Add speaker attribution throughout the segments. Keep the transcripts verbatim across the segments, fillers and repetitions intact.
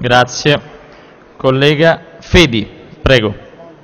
Speaker 1: Grazie. Collega Fedi, prego.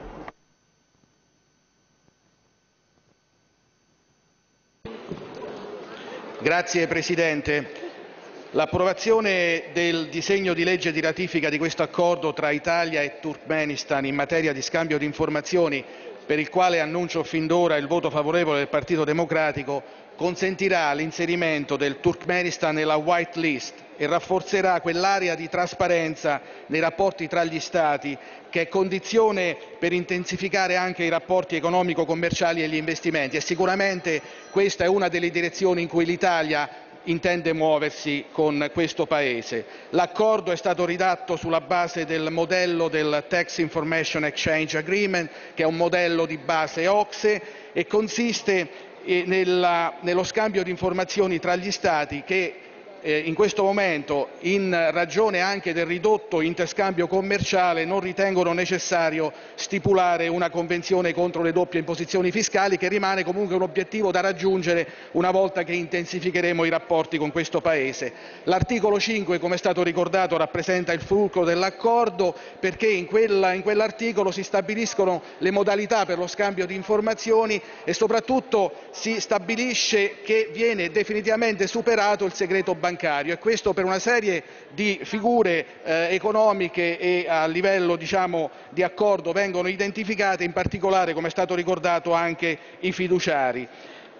Speaker 2: Grazie Presidente. L'approvazione del disegno di legge di ratifica di questo accordo tra Italia e Turkmenistan in materia di scambio di informazioni, per il quale annuncio fin d'ora il voto favorevole del Partito Democratico, consentirà l'inserimento del Turkmenistan nella white list e rafforzerà quell'area di trasparenza nei rapporti tra gli Stati che è condizione per intensificare anche i rapporti economico-commerciali e gli investimenti, e sicuramente questa è una delle direzioni in cui l'Italia intende muoversi con questo Paese. L'accordo è stato redatto sulla base del modello del Tax Information Exchange Agreement, che è un modello di base O C S E e consiste nella, nello scambio di informazioni tra gli Stati che eh, in questo momento, in ragione anche del ridotto interscambio commerciale, non ritengono necessario stipulare una convenzione contro le doppie imposizioni fiscali, che rimane comunque un obiettivo da raggiungere una volta che intensificheremo i rapporti con questo Paese. L'articolo cinque, come è stato ricordato, rappresenta il fulcro dell'accordo, perché in, quella, in quell'articolo si stabiliscono le modalità per lo scambio di informazioni e soprattutto si stabilisce che viene definitivamente superato il segreto bancario, e questo per una serie di figure eh, economiche e a livello diciamo, di accordo vengono identificate, in particolare, come è stato ricordato, anche i fiduciari.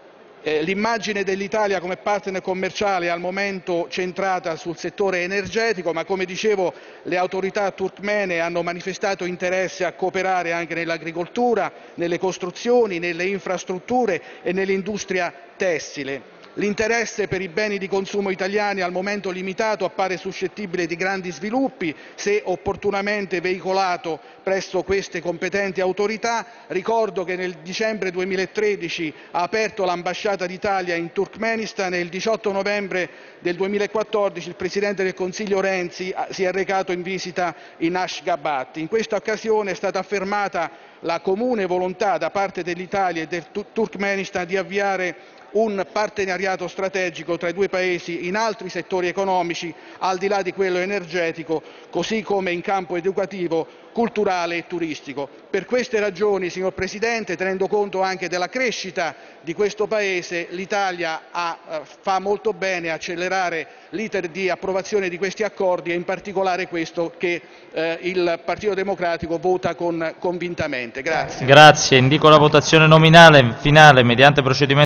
Speaker 2: Eh, l'immagine dell'Italia come partner commerciale è al momento centrata sul settore energetico, ma come dicevo le autorità turkmene hanno manifestato interesse a cooperare anche nell'agricoltura, nelle costruzioni, nelle infrastrutture e nell'industria tessile. L'interesse per i beni di consumo italiani, al momento limitato, appare suscettibile di grandi sviluppi se opportunamente veicolato presso queste competenti autorità. Ricordo che nel dicembre duemilatredici ha aperto l'ambasciata d'Italia in Turkmenistan e il diciotto novembre del duemilaquattordici il Presidente del Consiglio Renzi si è recato in visita in Ashgabat. In questa occasione è stata affermata la comune volontà da parte dell'Italia e del Turkmenistan di avviare un partenariato strategico tra i due paesi in altri settori economici al di là di quello energetico, così come in campo educativo, culturale e turistico. Per queste ragioni, signor Presidente, tenendo conto anche della crescita di questo Paese, l'Italia ha, fa molto bene a accelerare l'iter di approvazione di questi accordi, e in particolare questo che eh, il Partito Democratico vota con, convintamente. Grazie.
Speaker 1: Grazie. Indico la votazione nominale finale mediante procedimento